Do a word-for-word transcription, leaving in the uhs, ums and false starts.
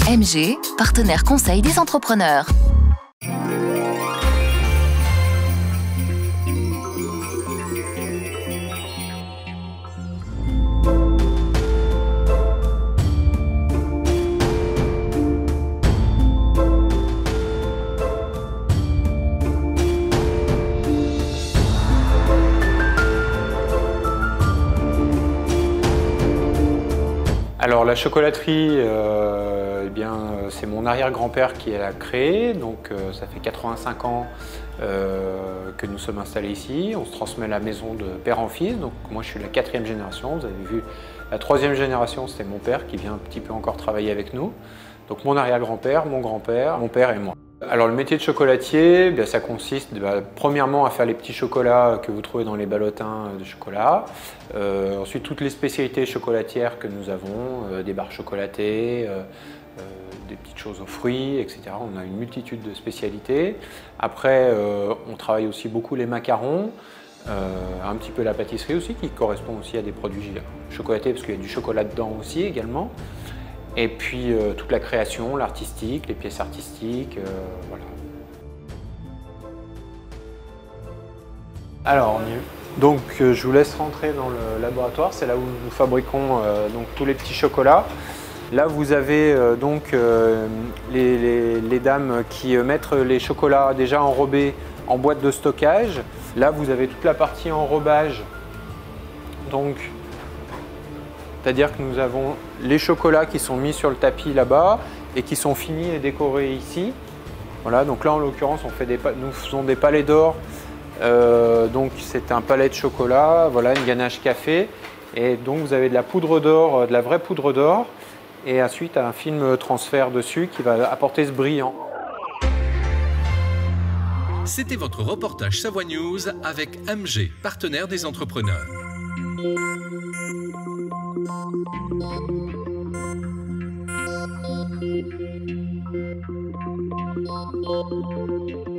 M G, partenaire conseil des entrepreneurs. Alors la chocolaterie, euh, eh bien, c'est mon arrière-grand-père qui l'a créée, donc euh, ça fait quatre-vingt-cinq ans euh, que nous sommes installés ici. On se transmet la maison de père en fils, donc moi je suis la quatrième génération. Vous avez vu, la troisième génération c'était mon père qui vient un petit peu encore travailler avec nous. Donc mon arrière-grand-père, mon grand-père, mon père et moi. Alors le métier de chocolatier, bien, ça consiste bah, premièrement à faire les petits chocolats que vous trouvez dans les ballotins de chocolat. Euh, ensuite toutes les spécialités chocolatières que nous avons, euh, des barres chocolatées, euh, euh, des petites choses aux fruits, et cetera. On a une multitude de spécialités. Après euh, on travaille aussi beaucoup les macarons, euh, un petit peu la pâtisserie aussi qui correspond aussi à des produits chocolatés parce qu'il y a du chocolat dedans aussi également. Et puis euh, toute la création, l'artistique, les pièces artistiques, euh, voilà. Alors, on y est. Donc euh, je vous laisse rentrer dans le laboratoire, c'est là où nous fabriquons euh, donc, tous les petits chocolats. Là vous avez euh, donc euh, les, les, les dames qui mettent les chocolats déjà enrobés en boîte de stockage. Là vous avez toute la partie enrobage. Donc, c'est-à-dire que nous avons les chocolats qui sont mis sur le tapis là-bas et qui sont finis et décorés ici. Voilà, donc là en l'occurrence on fait des, nous faisons des palets d'or. Euh, donc c'est un palais de chocolat, voilà, une ganache café. Et donc vous avez de la poudre d'or, de la vraie poudre d'or. Et ensuite un film transfert dessus qui va apporter ce brillant. C'était votre reportage Savoie News avec M G, partenaire des entrepreneurs. Thank you.